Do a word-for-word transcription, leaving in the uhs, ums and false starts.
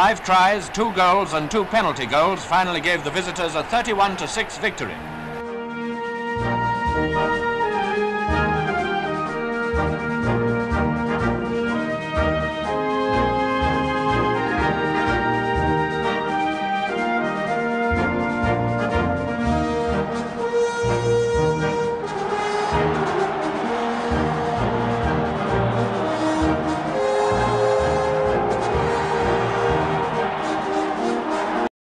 Five tries, two goals and two penalty goals finally gave the visitors a thirty-one to six victory.